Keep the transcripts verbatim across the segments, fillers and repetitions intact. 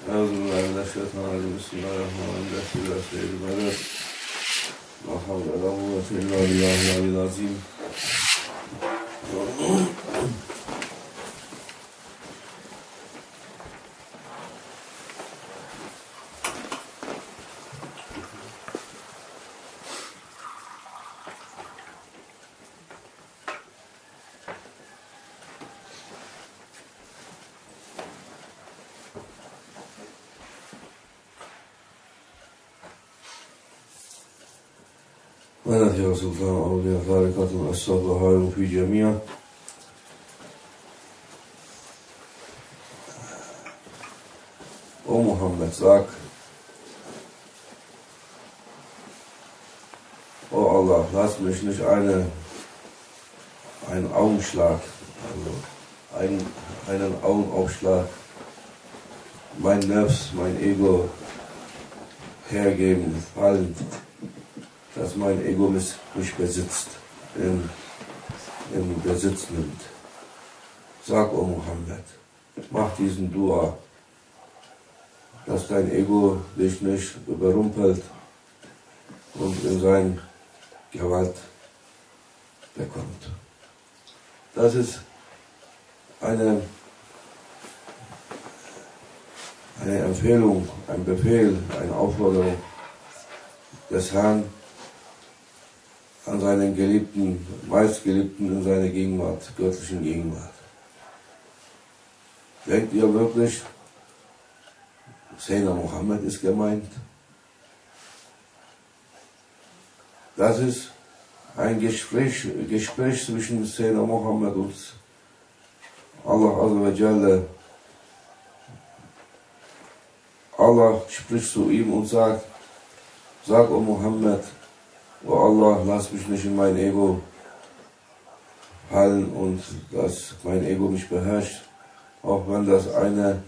أعوذ بالله من الشيطان الرجيم بسم الله الرحمن الرحيم لا سيد المدد لا حول ولا قوة إلا بالله العلي العظيم. ونحن يا سلطان أولياء خارقة الصباح في جميع O Mohammed, sag, O Allah, lass mich nicht eine, einen Augenschlag, also einen, einen Augenaufschlag, mein Nervs, mein Ego hergeben, fallen, dass mein Ego mich, mich besitzt, in, in Besitz nimmt. Sag, O Mohammed, mach diesen Dua, dass dein Ego dich nicht überrumpelt und in seine Gewalt bekommt. Das ist eine, eine Empfehlung, ein Befehl, eine Aufforderung des Herrn an seinen Geliebten, meistgeliebten in seiner Gegenwart, göttlichen Gegenwart. Denkt ihr wirklich, Sayyidina Mohammed ist gemeint? Das ist ein Gespräch, Gespräch zwischen Sayyidina Mohammed und Allah Azza wa Jalla. Allah spricht zu ihm und sagt, sag, O Mohammed, O Allah, lass mich nicht in mein Ego fallen und dass mein Ego mich beherrscht, auch wenn das eine,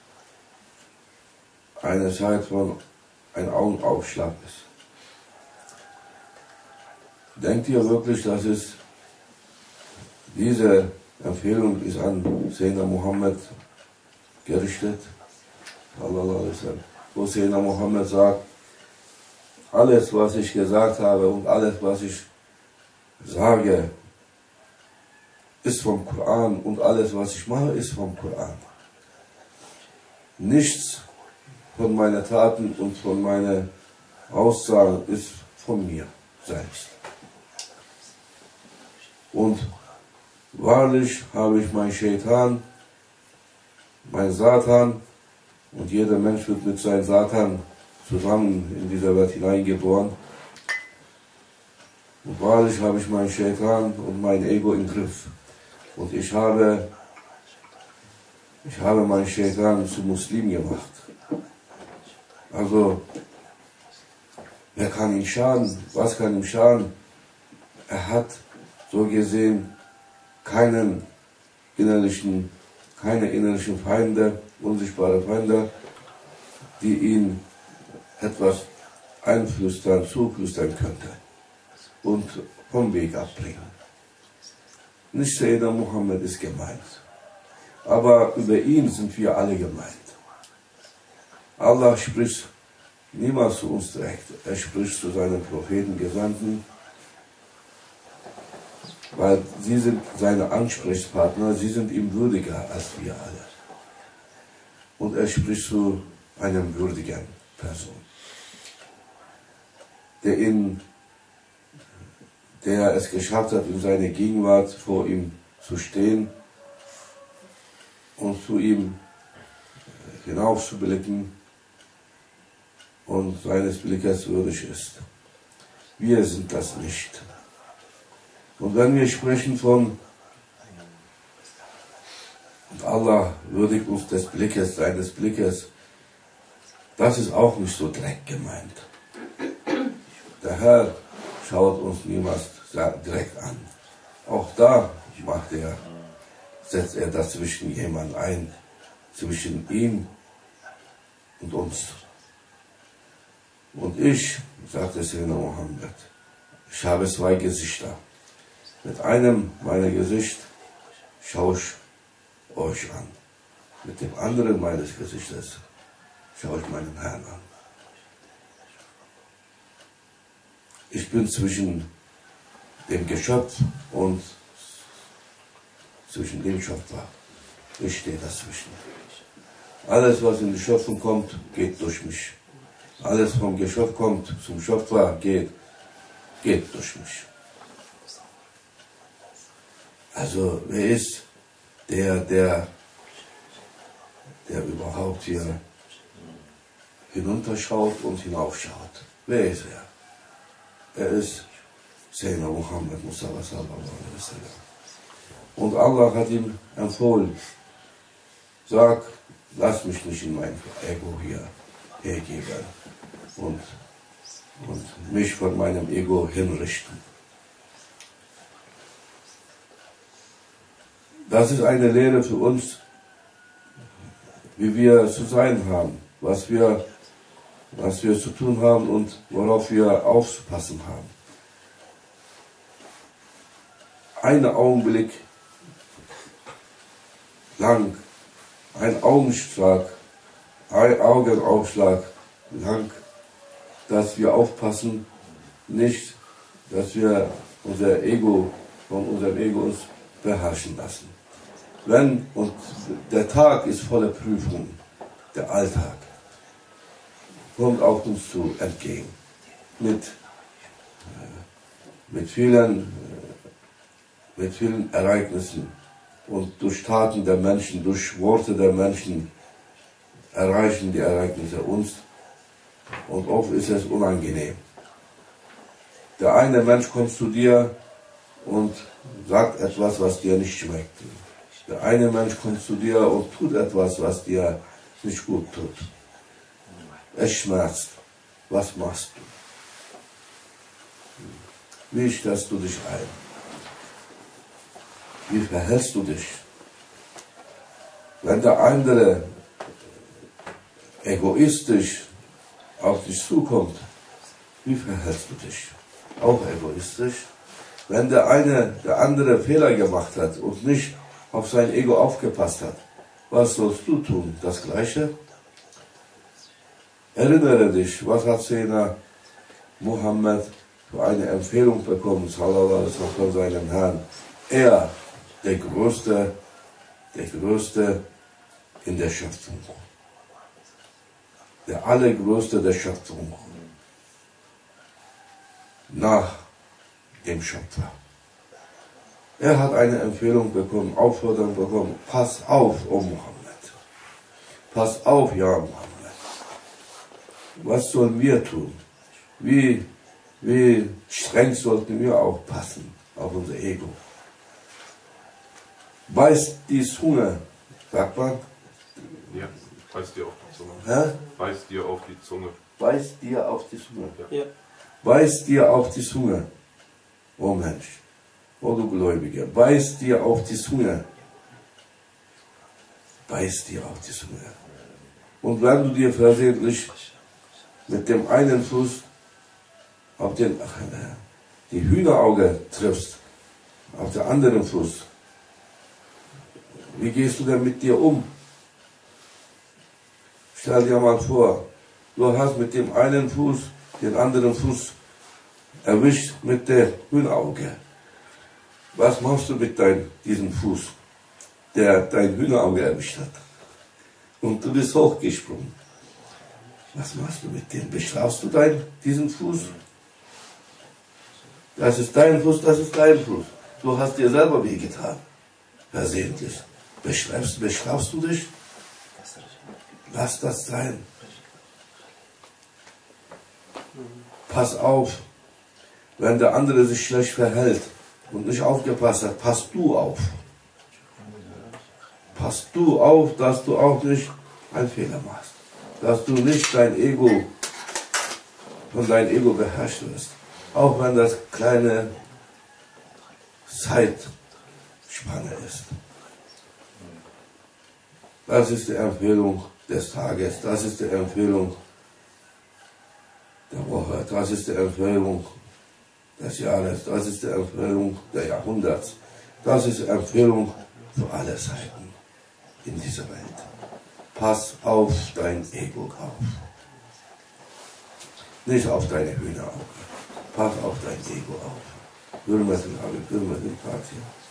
eine Zeit von ein Augenaufschlag ist. Denkt ihr wirklich, dass es diese Empfehlung ist an Sayyidina Mohammed gerichtet? Wo Sayyidina Mohammed sagt, alles, was ich gesagt habe und alles, was ich sage, ist vom Koran und alles, was ich mache, ist vom Koran. Nichts von meinen Taten und von meinen Aussagen ist von mir selbst. Und wahrlich habe ich meinen Shaitan, meinen Satan, und jeder Mensch wird mit seinem Satan zusammen in dieser Welt hineingeboren. Und wahrlich habe ich meinen Shaitan und mein Ego im Griff. Und ich habe, ich habe meinen Shaitan zu Muslim gemacht. Also, wer kann ihm schaden? Was kann ihm schaden? Er hat so gesehen keinen innerlichen, keine innerlichen Feinde, unsichtbare Feinde, die ihn etwas einflüstern, zuflüstern könnte und vom Weg abbringen. Nicht Sayyidina Mohammed ist gemeint, aber über ihn sind wir alle gemeint. Allah spricht niemals zu uns direkt, er spricht zu seinen Propheten, Gesandten, weil sie sind seine Ansprechpartner, sie sind ihm würdiger als wir alle. Und er spricht zu einem würdigen Person, der, ihn, der es geschafft hat, in seiner Gegenwart vor ihm zu stehen und zu ihm hinaufzublicken und seines Blickes würdig ist. Wir sind das nicht. Und wenn wir sprechen von und Allah würdigt uns des Blickes, seines Blickes, das ist auch nicht so direkt gemeint. Der Herr schaut uns niemals direkt an. Auch da macht er, setzt er dazwischen jemand ein, zwischen ihm und uns. Und ich, sagte Sayyidina Mohammed, ich habe zwei Gesichter. Mit einem meiner Gesicht schaue ich euch an. Mit dem anderen meines Gesichtes schaue ich meinen Herrn an. Ich bin zwischen dem Geschöpf und zwischen dem Schöpfer. Ich stehe dazwischen. Alles, was in die Schöpfung kommt, geht durch mich. Alles vom Geschöpf kommt zum Schöpfer, geht, geht durch mich. Also, wer ist der, der, der überhaupt hier hinunterschaut und hinaufschaut? Wer ist er? Er ist Sayyidina Muhammad Mustafa sallallahu alaihi wasallam. Und Allah hat ihm empfohlen, sag, lass mich nicht in mein Ego hier hergeben und, und mich von meinem Ego hinrichten. Das ist eine Lehre für uns, wie wir zu sein haben, was wir, was wir zu tun haben und worauf wir aufzupassen haben. Ein Augenblick lang, ein Augenschlag, ein Augenaufschlag lang, dass wir aufpassen, nicht, dass wir unser Ego von unserem Ego uns beherrschen lassen. Wenn, und der Tag ist voller Prüfung, der Alltag kommt auf uns zu entgegen, mit, mit, vielen, mit vielen Ereignissen und durch Taten der Menschen, durch Worte der Menschen erreichen die Ereignisse uns und oft ist es unangenehm. Der eine Mensch kommt zu dir und sagt etwas, was dir nicht schmeckt. Der eine Mensch kommt zu dir und tut etwas, was dir nicht gut tut. Es schmerzt. Was machst du? Wie stellst du dich ein? Wie verhältst du dich? Wenn der andere egoistisch auf dich zukommt, wie verhältst du dich? Auch egoistisch? Wenn der eine, der andere Fehler gemacht hat und nicht auf sein Ego aufgepasst hat, was sollst du tun? Das Gleiche? Erinnere dich, was hat Sayyidina Muhammad für eine Empfehlung bekommen, sallallahu alaihi wasallam, von seinem Herrn. Er, der Größte, der Größte in der Schöpfung. Der Allergrößte der Schöpfung. Nach dem Schöpfer. Er hat eine Empfehlung bekommen, Aufforderung bekommen, pass auf, O Muhammad. Pass auf, ja Muhammad. Was sollen wir tun? Wie, wie streng sollten wir aufpassen auf unser Ego? Beißt die Zunge, sagt man? Ja, beißt dir auf die Zunge. Hä? Beißt dir auf die Zunge. Beißt dir auf die Zunge. Ja. Beißt dir auf die Zunge, o Mensch, o du Gläubiger, beißt dir auf die Zunge. Beißt dir auf die Zunge. Und wenn du dir versehentlich mit dem einen Fuß auf den, ach, die Hühnerauge triffst, auf den anderen Fuß, wie gehst du denn mit dir um? Stell dir mal vor, du hast mit dem einen Fuß den anderen Fuß erwischt mit der Hühnerauge. Was machst du mit dein, diesem Fuß, der dein Hühnerauge erwischt hat? Und du bist hochgesprungen. Was machst du mit dem? Bestrafst du dein, diesen Fuß? Das ist dein Fuß, das ist dein Fuß. Du hast dir selber wehgetan. Versehentlich. Bestrafst, bestrafst du dich? Lass das sein. Pass auf, wenn der andere sich schlecht verhält und nicht aufgepasst hat, pass du auf. Pass du auf, dass du auch nicht einen Fehler machst. Dass du nicht dein Ego, von deinem Ego beherrscht wirst. Auch wenn das kleine Zeitspanne ist. Das ist die Empfehlung des Tages, das ist die Empfehlung der Woche, das ist die Empfehlung des Jahres, das ist die Empfehlung der Jahrhunderts, das ist die Empfehlung für alle Zeiten in dieser Welt. Pass auf dein Ego auf. Nicht auf deine Hühneraugen. Pass auf dein Ego auf. Hürmetin abi, hürmetin Fatiha.